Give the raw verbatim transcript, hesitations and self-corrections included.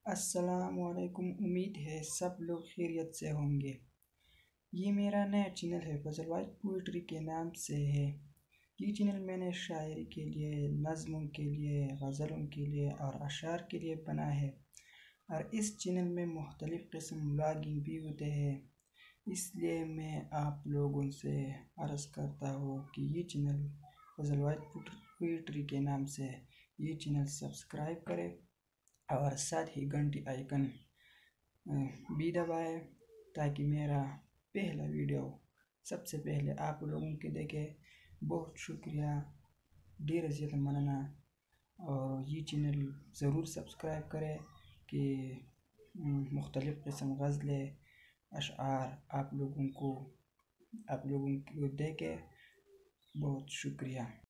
अस्सलामुअलैकुम। उम्मीद है सब लोग खैरियत से होंगे। ये मेरा नया चैनल है, फजल वाइट पोइट्री के नाम से है। ये चैनल मैंने शायरी के लिए, नज़्मों के लिए, गज़लों के लिए और अशार के लिए बना है। और इस चैनल में मुख्तलिफ़ किस्म व्लॉगिंग भी होते हैं। इसलिए मैं आप लोगों से अर्ज़ करता हूँ कि ये चैनल फजल वाइट पोइट्री के नाम से है। ये चैनल सब्सक्राइब करें और साथ ही घंटी आइकन भी दबाएं ताकि मेरा पहला वीडियो सबसे पहले आप लोगों के देखे। बहुत शुक्रिया, ढेर ज़्यादा मनाना। और ये चैनल ज़रूर सब्सक्राइब करें कि मुख्तलिफ़ किस्म गज़लें, अशआर आप लोगों को आप लोगों को देखे। बहुत शुक्रिया।